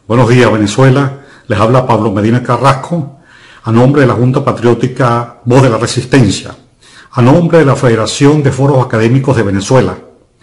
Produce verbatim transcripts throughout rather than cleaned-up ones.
Buenos días, Venezuela. Les habla Pablo Medina Carrasco, a nombre de la Junta Patriótica Voz de la Resistencia, a nombre de la Federación de Foros Académicos de Venezuela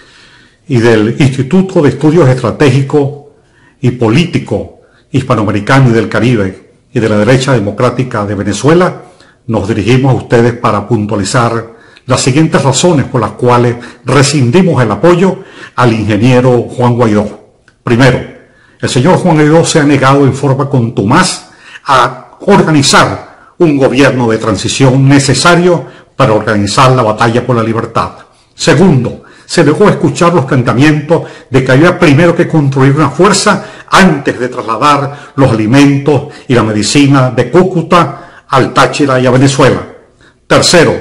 y del Instituto de Estudios Estratégicos y Político Hispanoamericano y del Caribe y de la Derecha Democrática de Venezuela, nos dirigimos a ustedes para puntualizar las siguientes razones por las cuales rescindimos el apoyo al ingeniero Juan Guaidó. Primero, el señor Juan Guaidó se ha negado en forma contumaz a organizar un gobierno de transición necesario para organizar la batalla por la libertad. Segundo, se negó a escuchar los planteamientos de que había primero que construir una fuerza antes de trasladar los alimentos y la medicina de Cúcuta al Táchira y a Venezuela. Tercero,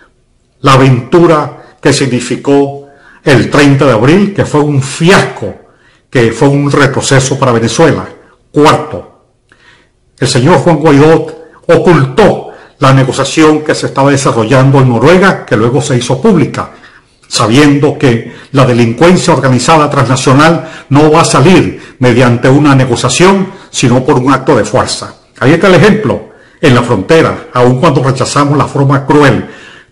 la aventura que significó el treinta de abril, que fue un fiasco, que fue un retroceso para Venezuela. Cuarto, el señor Juan Guaidó ocultó la negociación que se estaba desarrollando en Noruega, que luego se hizo pública, sabiendo que la delincuencia organizada transnacional no va a salir mediante una negociación, sino por un acto de fuerza. Ahí está el ejemplo, en la frontera, aun cuando rechazamos la forma cruel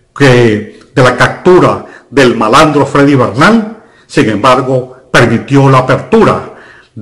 que de la captura del malandro Freddy Bernal, sin embargo, permitió la apertura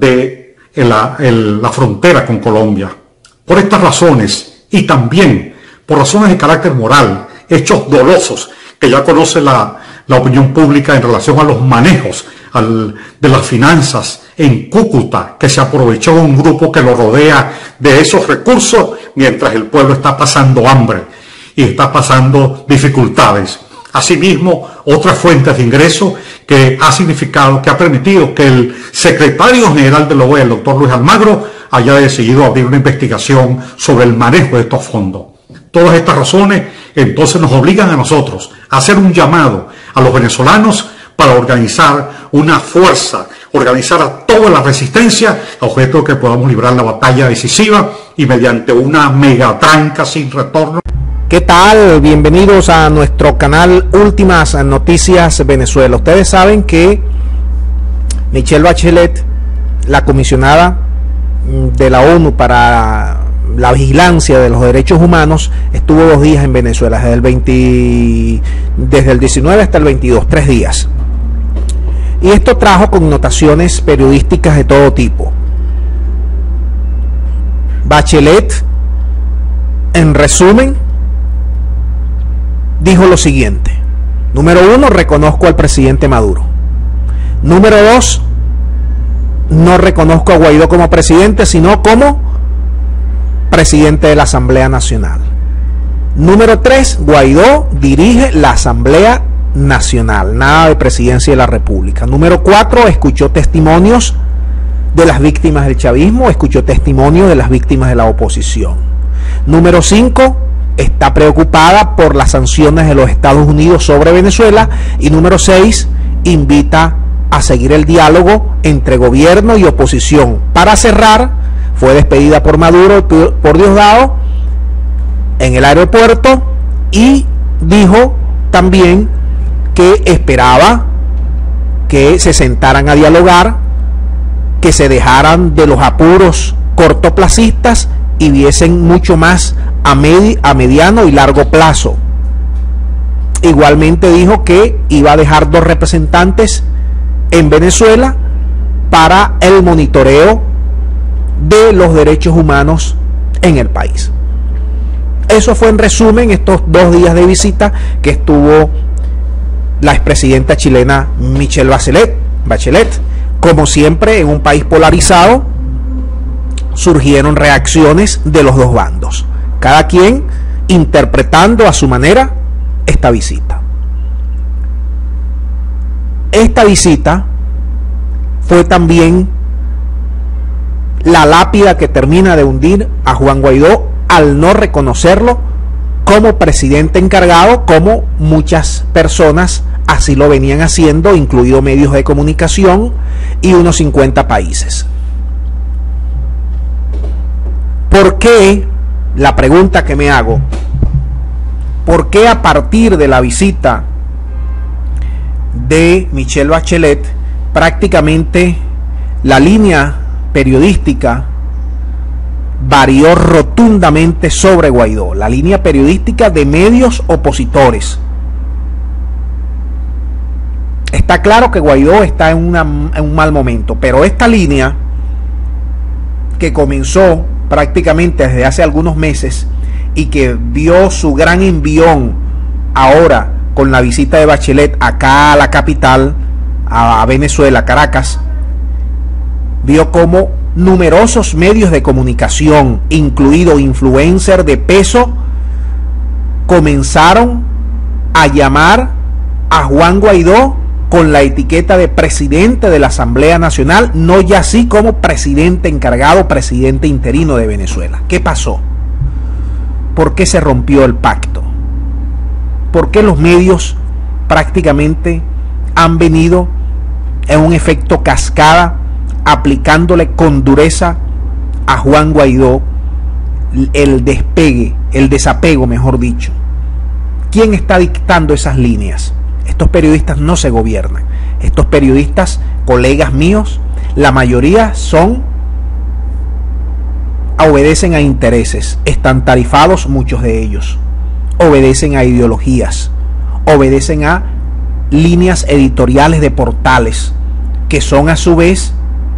de la, el, la frontera con Colombia. Por estas razones, y también por razones de carácter moral, hechos dolosos que ya conoce la, la opinión pública en relación a los manejos al, de las finanzas en Cúcuta, que se aprovechó un grupo que lo rodea de esos recursos mientras el pueblo está pasando hambre y está pasando dificultades. Asimismo, otras fuentes de ingreso que ha significado, que ha permitido que el secretario general de la O E A, el doctor Luis Almagro, haya decidido abrir una investigación sobre el manejo de estos fondos. Todas estas razones entonces nos obligan a nosotros a hacer un llamado a los venezolanos para organizar una fuerza, organizar a toda la resistencia a objeto de que podamos librar la batalla decisiva y mediante una megatranca sin retorno. ¿Qué tal? Bienvenidos a nuestro canal Últimas Noticias Venezuela. Ustedes saben que Michelle Bachelet, la comisionada de la ONU para la vigilancia de los derechos humanos, estuvo dos días en Venezuela, desde el, veinte, desde el diecinueve hasta el veintidós, tres días. Y esto trajo connotaciones periodísticas de todo tipo. Bachelet, en resumen, dijo lo siguiente: número uno, reconozco al presidente Maduro. Número dos, no reconozco a Guaidó como presidente, sino como presidente de la Asamblea Nacional. Número tres, Guaidó dirige la Asamblea Nacional, nada de presidencia de la República. Número cuatro, escuchó testimonios de las víctimas del chavismo, escuchó testimonios de las víctimas de la oposición. Número cinco, está preocupada por las sanciones de los Estados Unidos sobre Venezuela. Y número seis, invita a seguir el diálogo entre gobierno y oposición. Para cerrar, fue despedida por Maduro, por Diosdado, en el aeropuerto, y dijo también que esperaba que se sentaran a dialogar, que se dejaran de los apuros cortoplacistas y viesen mucho más a, medi a mediano y largo plazo. Igualmente dijo que iba a dejar dos representantes en Venezuela para el monitoreo de los derechos humanos en el país. Eso fue en resumen estos dos días de visita que estuvo la expresidenta chilena Michelle Bachelet. Bachelet. Como siempre, en un país polarizado, surgieron reacciones de los dos bandos, cada quien interpretando a su manera esta visita. Esta visita fue también la lápida que termina de hundir a Juan Guaidó al no reconocerlo como presidente encargado, como muchas personas así lo venían haciendo, incluidos medios de comunicación y unos cincuenta países. ¿Por qué? La pregunta que me hago, ¿por qué a partir de la visita de Michelle Bachelet prácticamente la línea periodística varió rotundamente sobre Guaidó, la línea periodística de medios opositores. Está claro que Guaidó está en, una, en un mal momento, pero esta línea que comenzó prácticamente desde hace algunos meses y que vio su gran envión ahora con la visita de Bachelet acá a la capital, a Venezuela, Caracas, vio como numerosos medios de comunicación, incluido influencers de peso, comenzaron a llamar a Juan Guaidó con la etiqueta de presidente de la Asamblea Nacional, no ya así como presidente encargado, presidente interino de Venezuela. ¿Qué pasó? ¿Por qué se rompió el pacto? ¿Por qué los medios prácticamente han venido en un efecto cascada aplicándole con dureza a Juan Guaidó el despegue, el desapego, mejor dicho? ¿Quién está dictando esas líneas? Estos periodistas no se gobiernan. Estos periodistas, colegas míos, la mayoría son, obedecen a intereses, están tarifados muchos de ellos, obedecen a ideologías, obedecen a líneas editoriales de portales, que son a su vez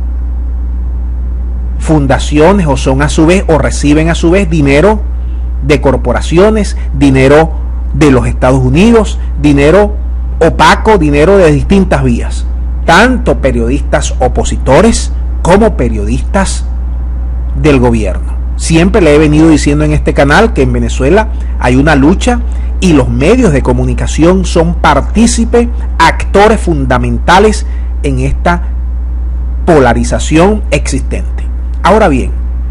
fundaciones o son a su vez o reciben a su vez dinero de corporaciones, dinero de los Estados Unidos, dinero opaco, dinero de distintas vías, tanto periodistas opositores como periodistas del gobierno. Siempre le he venido diciendo en este canal que en Venezuela hay una lucha y los medios de comunicación son partícipes, actores fundamentales en esta polarización existente. Ahora bien,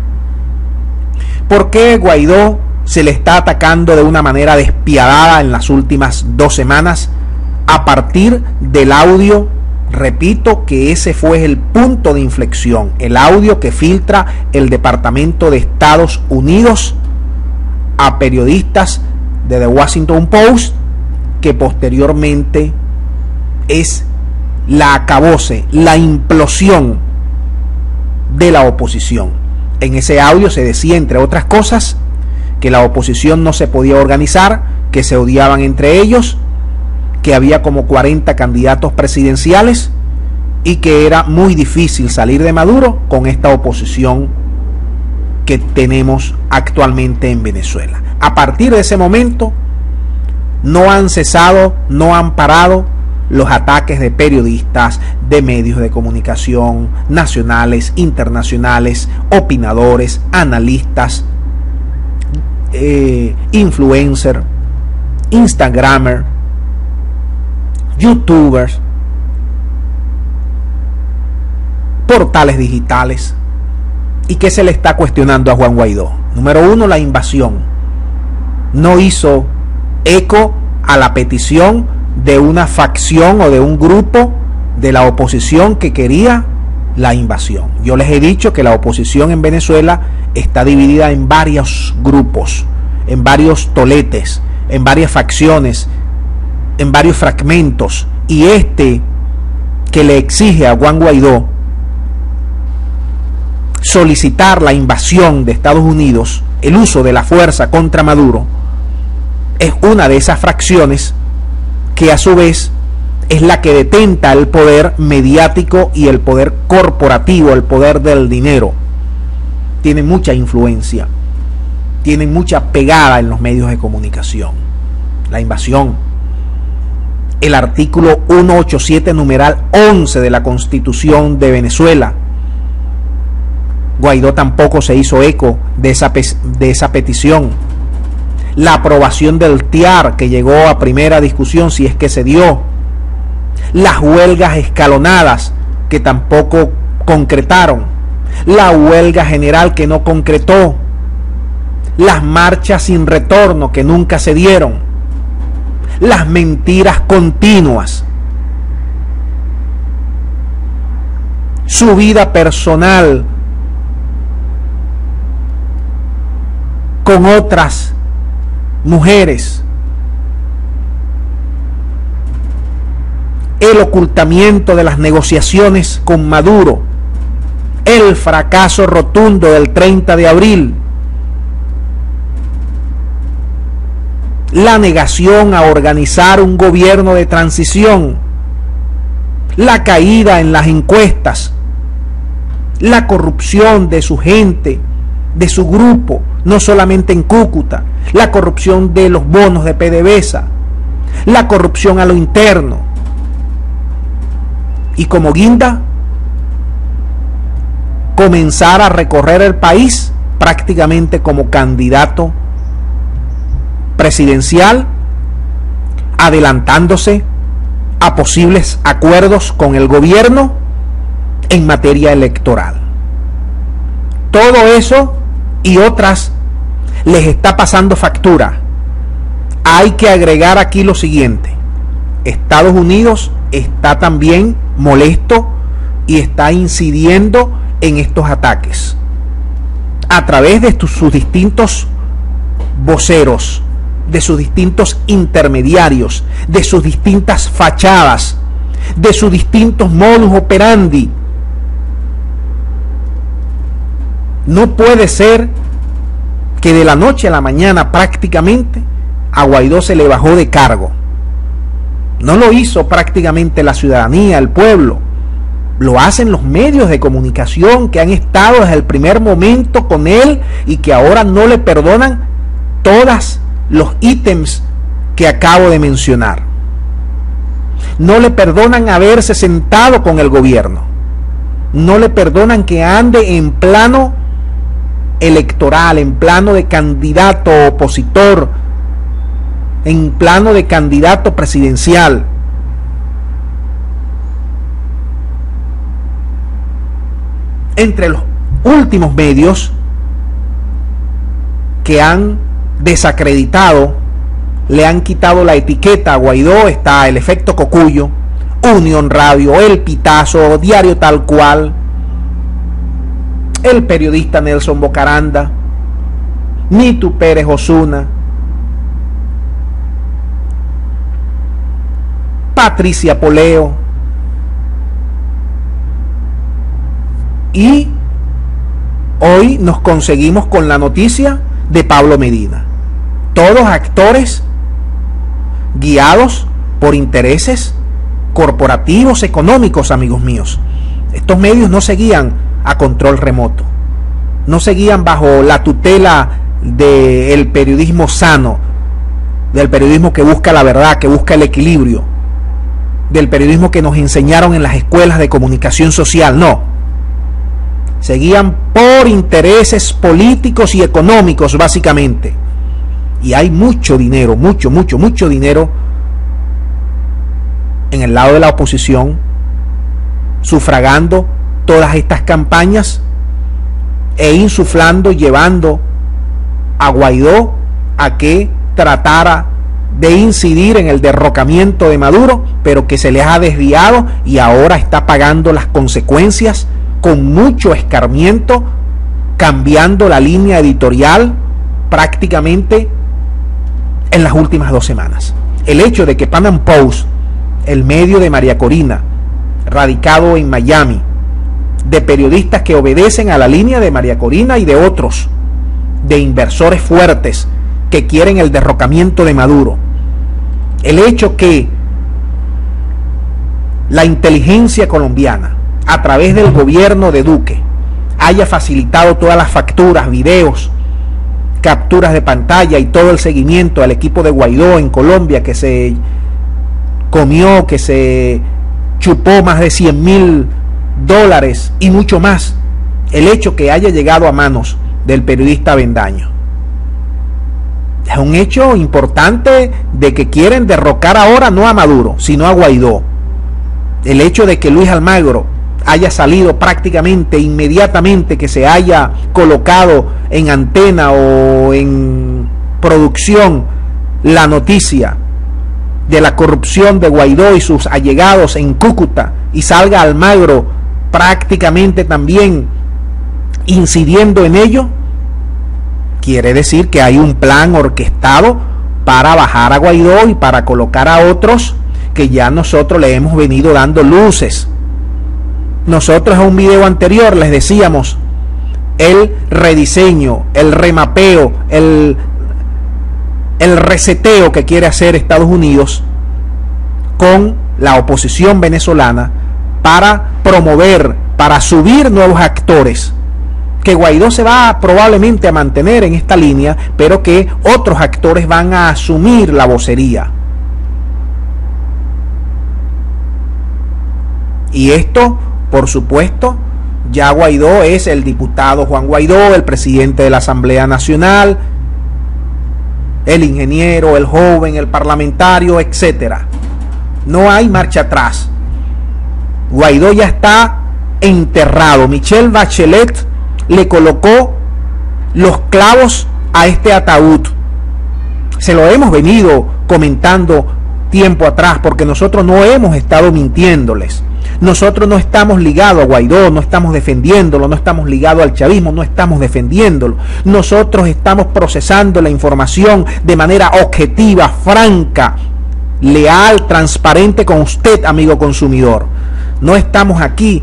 ¿por qué Guaidó se le está atacando de una manera despiadada en las últimas dos semanas? A partir del audio, repito que ese fue el punto de inflexión, el audio que filtra el Departamento de Estados Unidos a periodistas de The Washington Post, que posteriormente es la acabose, la implosión de la oposición. En ese audio se decía, entre otras cosas, que la oposición no se podía organizar, que se odiaban entre ellos, que había como cuarenta candidatos presidenciales y que era muy difícil salir de Maduro con esta oposición que tenemos actualmente en Venezuela. A partir de ese momento no han cesado, no han parado los ataques de periodistas, de medios de comunicación nacionales, internacionales, opinadores, analistas, eh, influencers, instagramers, youtubers, portales digitales. ¿Y qué se le está cuestionando a Juan Guaidó? Número uno, la invasión. No hizo eco a la petición de una facción o de un grupo de la oposición que quería la invasión. Yo les he dicho que la oposición en Venezuela está dividida en varios grupos, en varios toletes, en varias facciones, en varios fragmentos, y este que le exige a Juan Guaidó solicitar la invasión de Estados Unidos, el uso de la fuerza contra Maduro, es una de esas fracciones que a su vez es la que detenta el poder mediático y el poder corporativo, el poder del dinero. Tiene mucha influencia, tiene mucha pegada en los medios de comunicación. La invasión, el artículo ciento ochenta y siete numeral once de la Constitución de Venezuela. Guaidó tampoco se hizo eco de esa, de esa petición. La aprobación del T I A R que llegó a primera discusión, si es que se dio. Las huelgas escalonadas que tampoco concretaron. La huelga general que no concretó. Las marchas sin retorno que nunca se dieron. Las mentiras continuas. Su vida personal con otras mujeres, el ocultamiento de las negociaciones con Maduro, el fracaso rotundo del treinta de abril, la negación a organizar un gobierno de transición, la caída en las encuestas, la corrupción de su gente, de su grupo, no solamente en Cúcuta, la corrupción de los bonos de PDVSA, la corrupción a lo interno. Y como guinda, comenzar a recorrer el país prácticamente como candidato presidencial, adelantándose a posibles acuerdos con el gobierno en materia electoral. Todo eso y otras les está pasando factura. Hay que agregar aquí lo siguiente: Estados Unidos está también molesto y está incidiendo en estos ataques a través de sus distintos voceros, de sus distintos intermediarios, de sus distintas fachadas, de sus distintos modus operandi. No puede ser que de la noche a la mañana prácticamente a Guaidó se le bajó de cargo. No lo hizo prácticamente la ciudadanía, el pueblo. Lo hacen los medios de comunicación que han estado desde el primer momento con él y que ahora no le perdonan todos los ítems que acabo de mencionar. No le perdonan haberse sentado con el gobierno. No le perdonan que ande en plano electoral, en plano de candidato opositor, en plano de candidato presidencial. Entre los últimos medios que han desacreditado, le han quitado la etiqueta a Guaidó, está El Efecto Cocuyo, Unión Radio, El Pitazo, Diario Tal Cual, el periodista Nelson Bocaranda, Nitu Pérez Osuna, Patricia Poleo y hoy nos conseguimos con la noticia de Pablo Medina. Todos actores guiados por intereses corporativos económicos, amigos míos. Estos medios no seguían a control remoto, no seguían bajo la tutela del periodismo sano, del periodismo que busca la verdad, que busca el equilibrio, del periodismo que nos enseñaron en las escuelas de comunicación social. No, seguían por intereses políticos y económicos básicamente. Y hay mucho dinero, mucho, mucho, mucho dinero en el lado de la oposición, sufragando todas estas campañas e insuflando, llevando a Guaidó a que tratara de incidir en el derrocamiento de Maduro, pero que se les ha desviado y ahora está pagando las consecuencias con mucho escarmiento, cambiando la línea editorial prácticamente en las últimas dos semanas. El hecho de que Pan Am Post, el medio de María Corina, radicado en Miami, de periodistas que obedecen a la línea de María Corina y de otros, de inversores fuertes que quieren el derrocamiento de Maduro, el hecho que la inteligencia colombiana, a través del gobierno de Duque, haya facilitado todas las facturas, videos, capturas de pantalla y todo el seguimiento al equipo de Guaidó en Colombia, que se comió, que se chupó más de cien mil dólares y mucho más, el hecho que haya llegado a manos del periodista Avendaño es un hecho importante de que quieren derrocar ahora no a Maduro, sino a Guaidó. El hecho de que Luis Almagro haya salido prácticamente inmediatamente, que se haya colocado en antena o en producción la noticia de la corrupción de Guaidó y sus allegados en Cúcuta, y salga Almagro prácticamente también incidiendo en ello, quiere decir que hay un plan orquestado para bajar a Guaidó y para colocar a otros que ya nosotros le hemos venido dando luces. Nosotros en un video anterior les decíamos el rediseño, el remapeo, el, el reseteo que quiere hacer Estados Unidos con la oposición venezolana para promover, para subir nuevos actores, que Guaidó se va probablemente a mantener en esta línea, pero que otros actores van a asumir la vocería. Y esto, por supuesto, ya Guaidó es el diputado Juan Guaidó, el presidente de la Asamblea Nacional, el ingeniero, el joven, el parlamentario, etcétera. No hay marcha atrás. Guaidó ya está enterrado. Michelle Bachelet le colocó los clavos a este ataúd. Se lo hemos venido comentando tiempo atrás, porque nosotros no hemos estado mintiéndoles. Nosotros no estamos ligados a Guaidó, no estamos defendiéndolo, no estamos ligados al chavismo, no estamos defendiéndolo. Nosotros estamos procesando la información de manera objetiva, franca, leal, transparente con usted, amigo consumidor. No estamos aquí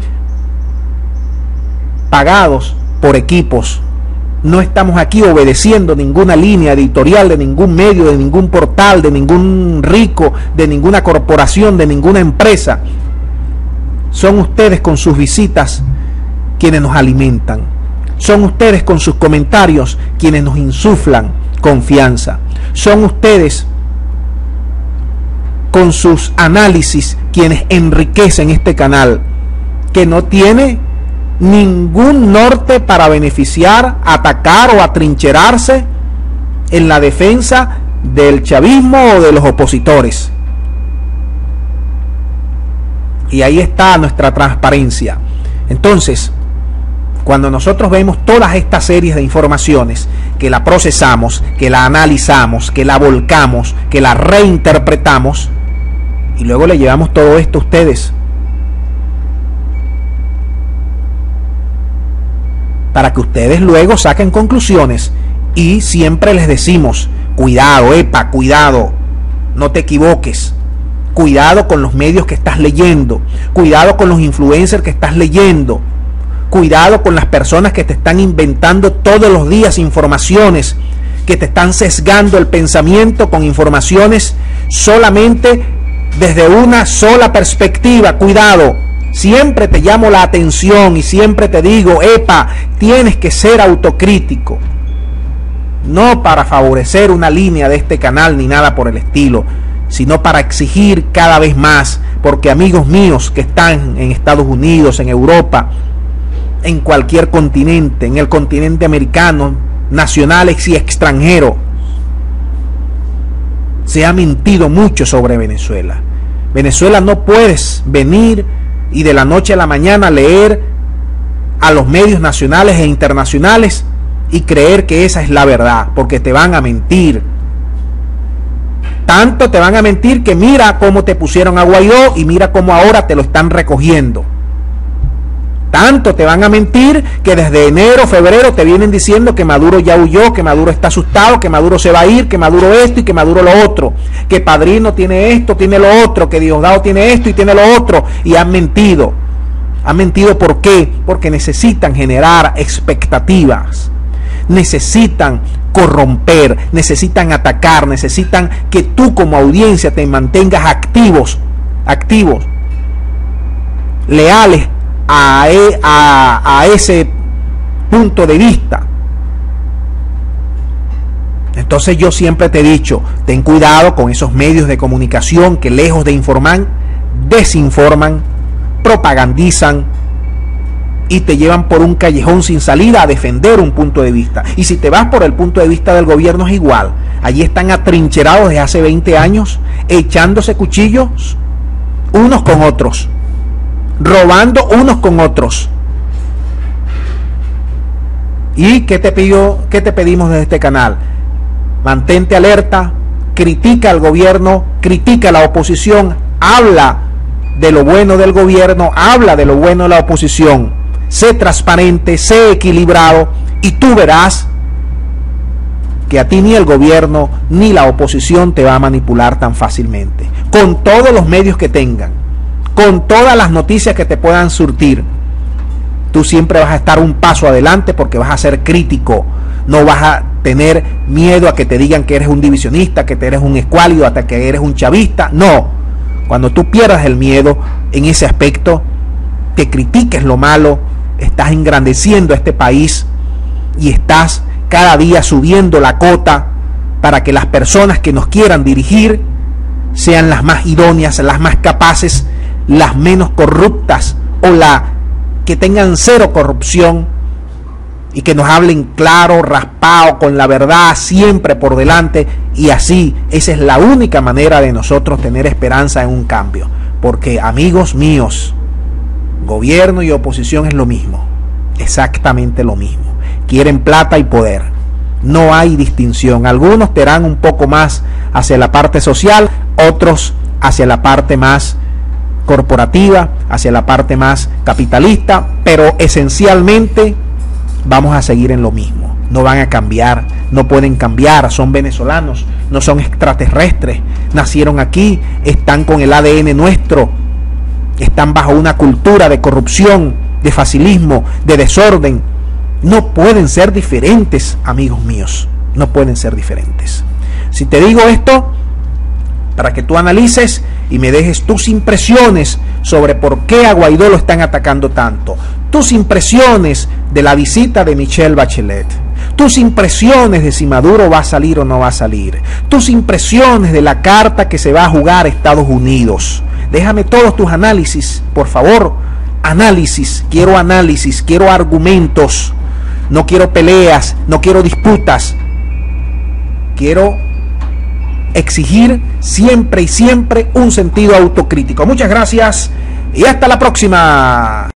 pagados por equipos. No estamos aquí obedeciendo ninguna línea editorial de ningún medio, de ningún portal, de ningún rico, de ninguna corporación, de ninguna empresa. Son ustedes con sus visitas quienes nos alimentan. Son ustedes con sus comentarios quienes nos insuflan confianza. Son ustedes con sus análisis quienes enriquecen este canal, que no tiene ningún norte para beneficiar, atacar o atrincherarse en la defensa del chavismo o de los opositores. Y ahí está nuestra transparencia. Entonces, cuando nosotros vemos todas estas series de informaciones, que la procesamos, que la analizamos, que la volcamos, que la reinterpretamos, y luego le llevamos todo esto a ustedes, para que ustedes luego saquen conclusiones. Y siempre les decimos, cuidado, epa, cuidado, no te equivoques. Cuidado con los medios que estás leyendo. Cuidado con los influencers que estás leyendo. Cuidado con las personas que te están inventando todos los días informaciones, que te están sesgando el pensamiento con informaciones solamente desde una sola perspectiva. Cuidado. Siempre te llamo la atención y siempre te digo, epa, tienes que ser autocrítico. No para favorecer una línea de este canal ni nada por el estilo, sino para exigir cada vez más, porque amigos míos que están en Estados Unidos, en Europa, en cualquier continente, en el continente americano, nacionales y extranjeros, se ha mentido mucho sobre Venezuela. Venezuela no puedes venir y de la noche a la mañana leer a los medios nacionales e internacionales y creer que esa es la verdad, porque te van a mentir. Tanto te van a mentir que mira cómo te pusieron a Guaidó y mira cómo ahora te lo están recogiendo. Tanto te van a mentir que desde enero, febrero te vienen diciendo que Maduro ya huyó, que Maduro está asustado, que Maduro se va a ir, que Maduro esto y que Maduro lo otro, que Padrino tiene esto, tiene lo otro, que Diosdado tiene esto y tiene lo otro, y han mentido. Han mentido ¿por qué? Porque necesitan generar expectativas, necesitan corromper, necesitan atacar, necesitan que tú como audiencia te mantengas activos, activos, leales a, a, a ese punto de vista. Entonces yo siempre te he dicho, ten cuidado con esos medios de comunicación que lejos de informar, desinforman, propagandizan y te llevan por un callejón sin salida a defender un punto de vista. Y si te vas por el punto de vista del gobierno es igual. Allí están atrincherados desde hace veinte años, echándose cuchillos unos con otros, robando unos con otros. ¿Y qué te pidió, qué te pedimos desde este canal? Mantente alerta, critica al gobierno, critica a la oposición, habla de lo bueno del gobierno, habla de lo bueno de la oposición. Sé transparente, sé equilibrado y tú verás que a ti ni el gobierno ni la oposición te va a manipular tan fácilmente. Con todos los medios que tengan, con todas las noticias que te puedan surtir, tú siempre vas a estar un paso adelante porque vas a ser crítico. No vas a tener miedo a que te digan que eres un divisionista, que eres un escuálido, hasta que eres un chavista. No. Cuando tú pierdas el miedo en ese aspecto, te critiques lo malo, estás engrandeciendo a este país y estás cada día subiendo la cota para que las personas que nos quieran dirigir sean las más idóneas, las más capaces, las menos corruptas o la que tengan cero corrupción y que nos hablen claro, raspado, con la verdad siempre por delante, y así esa es la única manera de nosotros tener esperanza en un cambio, porque amigos míos, gobierno y oposición es lo mismo, exactamente lo mismo, quieren plata y poder, no hay distinción, algunos te irán un poco más hacia la parte social, otros hacia la parte más corporativa, hacia la parte más capitalista, pero esencialmente vamos a seguir en lo mismo, no van a cambiar, no pueden cambiar, son venezolanos, no son extraterrestres, nacieron aquí, están con el A D N nuestro, están bajo una cultura de corrupción, de facilismo, de desorden, no pueden ser diferentes, amigos míos, no pueden ser diferentes. Si te digo esto, para que tú analices y me dejes tus impresiones sobre por qué a Guaidó lo están atacando tanto, tus impresiones de la visita de Michelle Bachelet, tus impresiones de si Maduro va a salir o no va a salir, tus impresiones de la carta que se va a jugar a Estados Unidos. Déjame todos tus análisis, por favor, análisis, quiero análisis, quiero argumentos, no quiero peleas, no quiero disputas, quiero exigir siempre y siempre un sentido autocrítico. Muchas gracias y hasta la próxima.